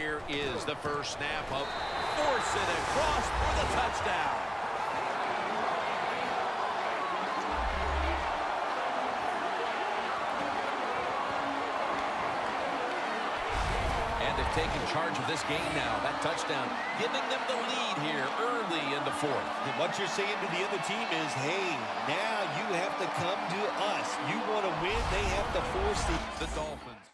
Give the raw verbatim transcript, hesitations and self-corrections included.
here is the first snap of force it across for the touchdown. And they've taken charge of this game now. That touchdown giving them the lead here early in the fourth. And what you're saying to the other team is, hey, now you have to come to us. You want to win, they have to force the, the Dolphins.